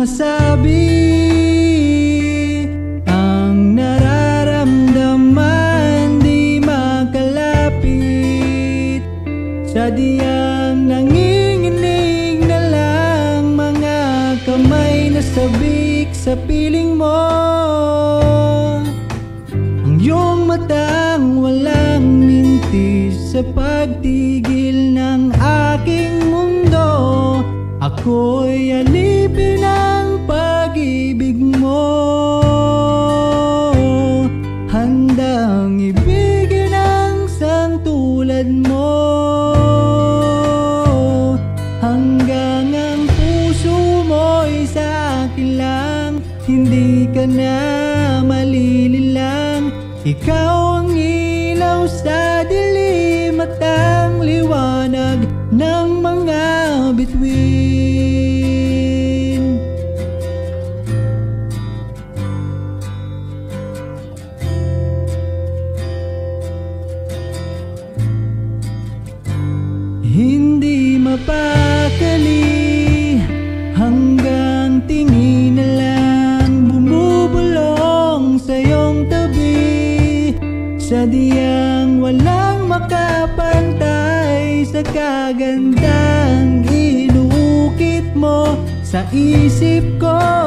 masabi ang nararamdaman, di makalapit. Sadyang nanginginig na lang mga kamay na sabik sa piling mo. Ang iyong matang walang mintis sa pagtigil ng aking mundo. Ako'y alipin ng pag-ibig mo, handang ibigin ang sangtulad mo. Hanggang ang puso mo'y sa akin lang, hindi ka na malililang. Ikaw ang ilaw sa dilim at ang liwanag ng mga bituin. Hindi mapakali hanggang tingin na lang bumubulong sa iyong tabi. Sadyang walang makapantay sa kagandang inuukit mo sa isip ko.